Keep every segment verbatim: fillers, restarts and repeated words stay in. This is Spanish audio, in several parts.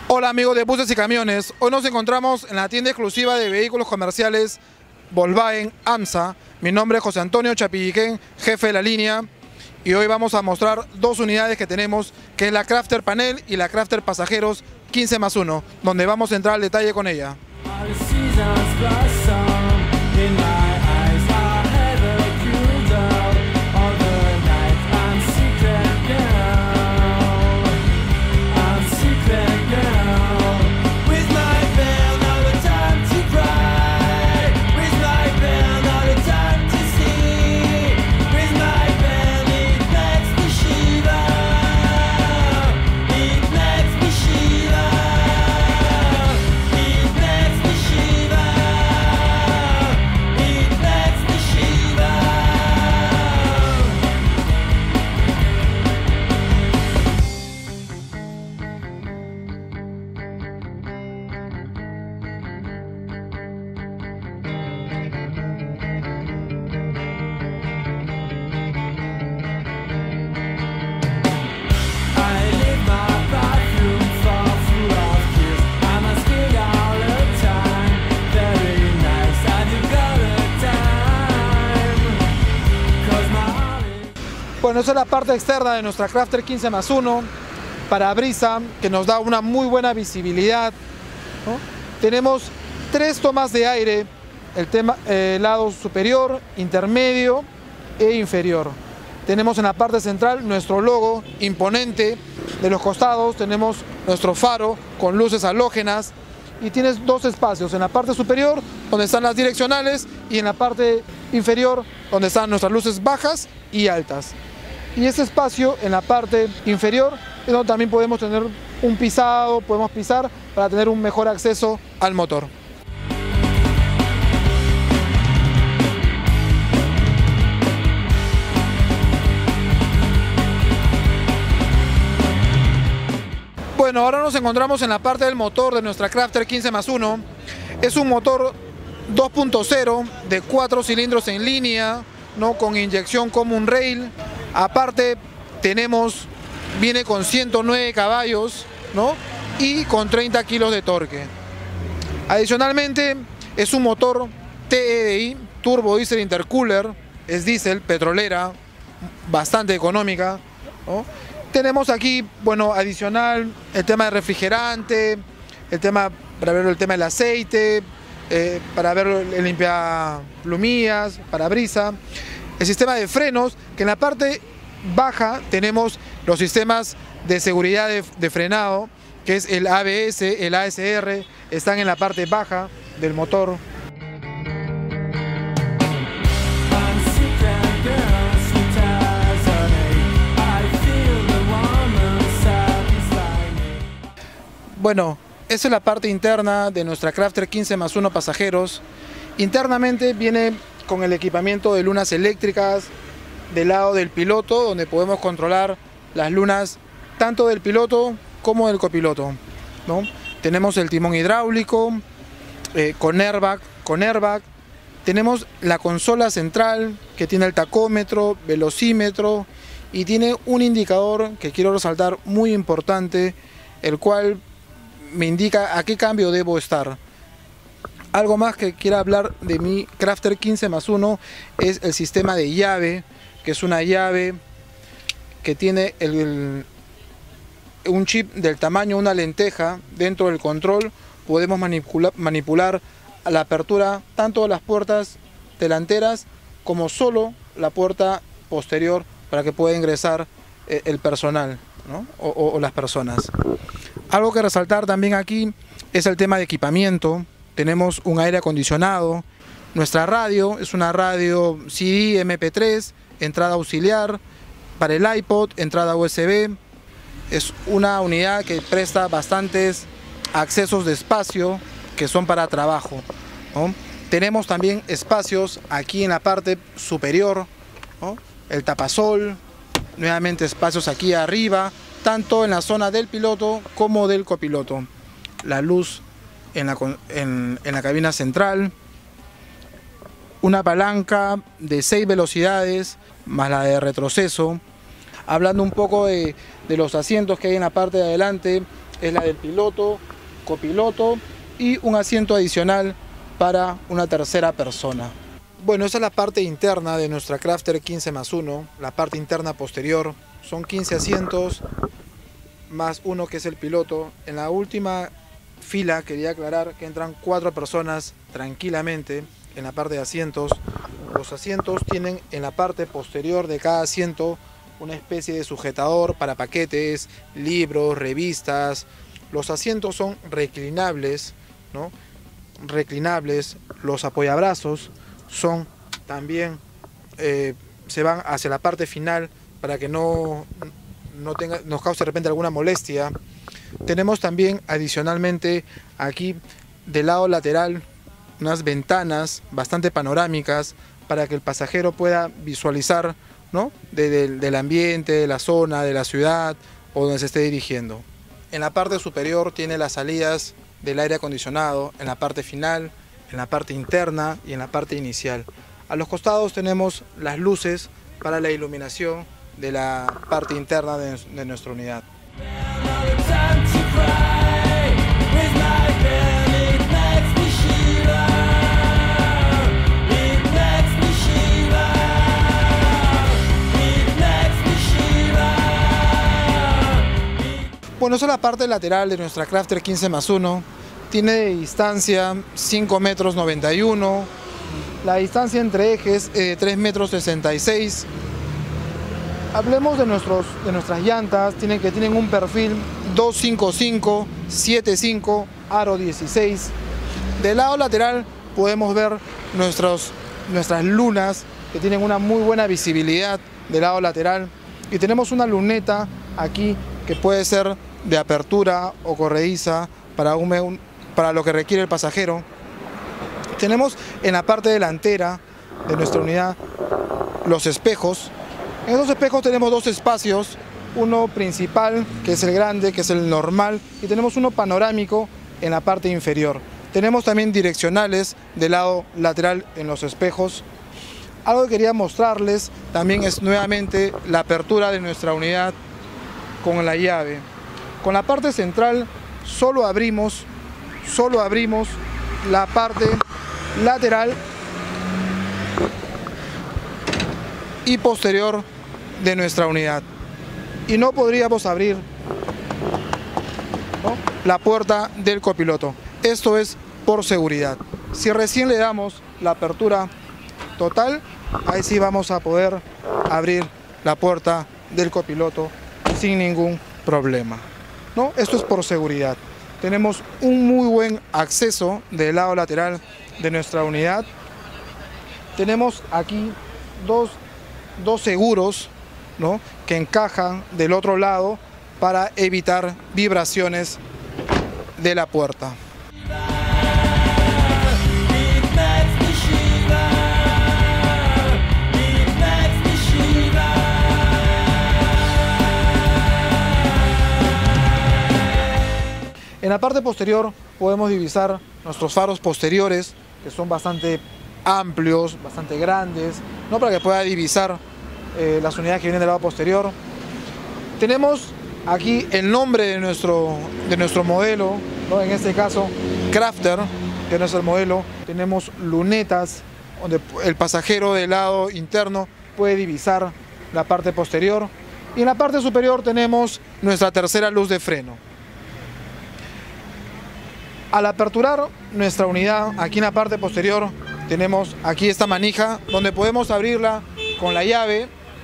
Hola amigos de Buses y Camiones, hoy nos encontramos en la tienda exclusiva de vehículos comerciales Volkswagen AMSA. Mi nombre es José Antonio Chapilliquén, jefe de la línea, y hoy vamos a mostrar dos unidades que tenemos, que es la Crafter Panel y la Crafter Pasajeros quince más uno, donde vamos a entrar al detalle con ella. Bueno, esa es la parte externa de nuestra Crafter quince más uno, parabrisa, que nos da una muy buena visibilidad, ¿no? Tenemos tres tomas de aire, el tema, eh, lado superior, intermedio e inferior. Tenemos en la parte central nuestro logo imponente, de los costados tenemos nuestro faro con luces halógenas y tienes dos espacios, en la parte superior donde están las direccionales y en la parte inferior donde están nuestras luces bajas y altas. Y ese espacio en la parte inferior es donde también podemos tener un pisado, podemos pisar para tener un mejor acceso al motor. Bueno, ahora nos encontramos en la parte del motor de nuestra Crafter quince más uno. Es un motor dos punto cero de cuatro cilindros en línea, ¿no? Con inyección Common Rail. Aparte tenemos, viene con ciento nueve caballos, ¿no? Y con treinta kilos de torque. Adicionalmente es un motor T E D I, Turbo Diesel Intercooler, es diésel, petrolera, bastante económica, ¿no? Tenemos aquí, bueno, adicional el tema de refrigerante, el tema, para ver el tema del aceite, eh, para ver el limpiaplumillas, parabrisa. El sistema de frenos, que en la parte baja tenemos los sistemas de seguridad de, de frenado, que es el A B S, el A S R, están en la parte baja del motor. Bueno, esa es la parte interna de nuestra Crafter quince más uno pasajeros. Internamente viene con el equipamiento de lunas eléctricas del lado del piloto, donde podemos controlar las lunas tanto del piloto como del copiloto, ¿no? Tenemos el timón hidráulico eh, con airbag, con airbag. Tenemos la consola central que tiene el tacómetro, velocímetro y tiene un indicador que quiero resaltar muy importante, el cual me indica a qué cambio debo estar. Algo más que quiera hablar de mi Crafter quince más uno es el sistema de llave, que es una llave que tiene el, el, un chip del tamaño de una lenteja. Dentro del control podemos manipular, manipular la apertura tanto de las puertas delanteras como solo la puerta posterior para que pueda ingresar eh, el personal, ¿no? o, o, o las personas. Algo que resaltar también aquí es el tema de equipamiento. Tenemos un aire acondicionado, nuestra radio es una radio C D M P tres, entrada auxiliar, para el iPod, entrada U S B. Es una unidad que presta bastantes accesos de espacio que son para trabajo, ¿no? Tenemos también espacios aquí en la parte superior, ¿no? El tapasol, nuevamente espacios aquí arriba, tanto en la zona del piloto como del copiloto. La luz en la, en, en la cabina central, una palanca de seis velocidades más la de retroceso. Hablando un poco de, de los asientos que hay en la parte de adelante, es la del piloto, copiloto y un asiento adicional para una tercera persona. Bueno, esa es la parte interna de nuestra Crafter quince más uno, la parte interna posterior. Son quince asientos más uno que es el piloto. En la última fila quería aclarar que entran cuatro personas tranquilamente en la parte de asientos. Los asientos tienen en la parte posterior de cada asiento una especie de sujetador para paquetes, libros, revistas. Los asientos son reclinables, ¿no? Reclinables. Los apoyabrazos son también, eh, se van hacia la parte final para que no, no tenga, nos cause de repente alguna molestia. Tenemos también adicionalmente aquí del lado lateral unas ventanas bastante panorámicas para que el pasajero pueda visualizar, ¿no? de, de, del ambiente, de la zona, de la ciudad o donde se esté dirigiendo. En la parte superior tiene las salidas del aire acondicionado, en la parte final, en la parte interna y en la parte inicial. A los costados tenemos las luces para la iluminación de la parte interna de, de nuestra unidad. Bueno, esa es la parte lateral de nuestra Crafter quince más uno. Tiene de distancia cinco metros noventa y uno. La distancia entre ejes es de tres metros sesenta y seis. Hablemos de, nuestros, de nuestras llantas. Tienen, que tienen un perfil doscientos cincuenta y cinco, setenta y cinco, aro dieciséis. Del lado lateral podemos ver nuestros, nuestras lunas que tienen una muy buena visibilidad del lado lateral. Y tenemos una luneta aquí que puede ser de apertura o corrediza para, un, para lo que requiere el pasajero. Tenemos en la parte delantera de nuestra unidad los espejos. En esos espejos tenemos dos espacios, uno principal que es el grande, que es el normal, y tenemos uno panorámico en la parte inferior. Tenemos también direccionales del lado lateral en los espejos. Algo que quería mostrarles también es nuevamente la apertura de nuestra unidad con la llave. Con la parte central solo abrimos, solo abrimos la parte lateral y posterior de nuestra unidad. Y no podríamos abrir, ¿no?, la puerta del copiloto. Esto es por seguridad. Si recién le damos la apertura total, ahí sí vamos a poder abrir la puerta del copiloto sin ningún problema, ¿no? Esto es por seguridad. Tenemos un muy buen acceso del lado lateral de nuestra unidad. Tenemos aquí dos, dos seguros, ¿no?, que encajan del otro lado para evitar vibraciones de la puerta. En la parte posterior podemos divisar nuestros faros posteriores, que son bastante amplios, bastante grandes, ¿no?, para que pueda divisar eh, las unidades que vienen del lado posterior. Tenemos aquí el nombre de nuestro, de nuestro modelo, ¿no?, en este caso Crafter, que no es el modelo. Tenemos lunetas donde el pasajero del lado interno puede divisar la parte posterior. Y en la parte superior tenemos nuestra tercera luz de freno. Al aperturar nuestra unidad, aquí en la parte posterior tenemos aquí esta manija donde podemos abrirla con la llave,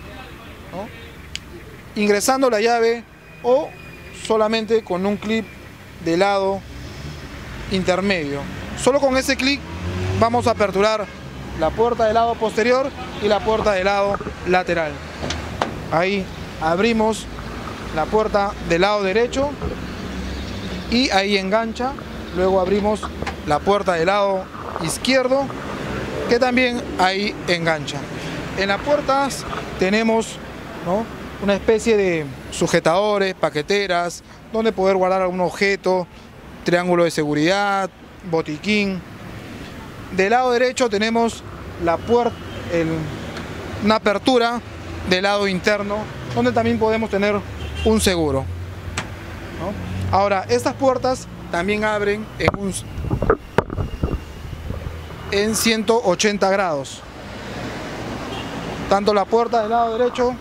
¿no?, ingresando la llave o solamente con un clip de lado intermedio. Solo con ese clic vamos a aperturar la puerta del lado posterior y la puerta del lado lateral. Ahí abrimos la puerta del lado derecho y ahí engancha. Luego abrimos la puerta del lado izquierdo, que también ahí engancha. En las puertas tenemos, ¿no?, una especie de sujetadores, paqueteras, donde poder guardar algún objeto, triángulo de seguridad, botiquín. Del lado derecho tenemos la puerta, el, una apertura del lado interno, donde también podemos tener un seguro. ¿no? Ahora, estas puertas también abren en, un, en ciento ochenta grados. Tanto la puerta del lado derecho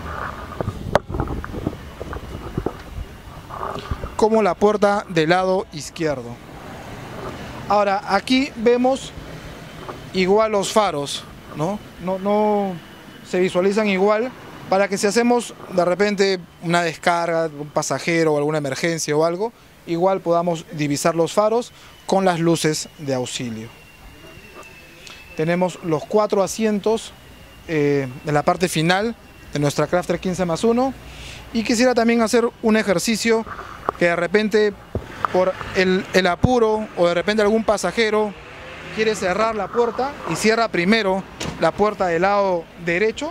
como la puerta del lado izquierdo. Ahora, aquí vemos igual los faros, ¿no? No, no se visualizan igual, para que si hacemos de repente una descarga, un pasajero o alguna emergencia o algo, igual podamos divisar los faros con las luces de auxilio. Tenemos los cuatro asientos eh, en la parte final de nuestra Crafter quince más uno, y quisiera también hacer un ejercicio que de repente por el, el apuro o de repente algún pasajero quiere cerrar la puerta y cierra primero la puerta del lado derecho.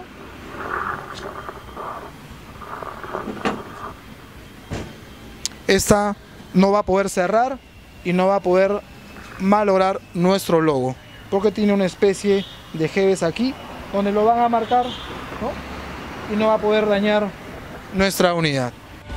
Esta no va a poder cerrar y no va a poder malograr nuestro logo, porque tiene una especie de jebes aquí donde lo van a marcar, ¿no? Y no va a poder dañar nuestra unidad.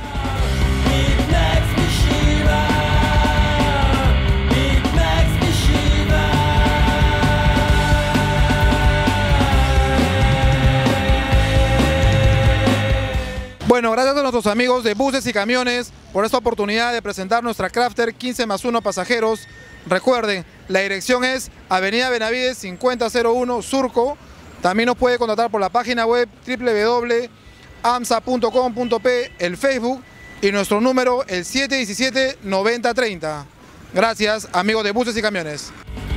Bueno, gracias a nuestros amigos de Buses y Camiones por esta oportunidad de presentar nuestra Crafter quince más uno pasajeros. Recuerden, la dirección es Avenida Benavides cincuenta cero uno, Surco. También nos puede contactar por la página web doble u doble u doble punto amsa punto com punto pe, el Facebook y nuestro número el siete uno siete, noventa treinta. Gracias, amigos de Buses y Camiones.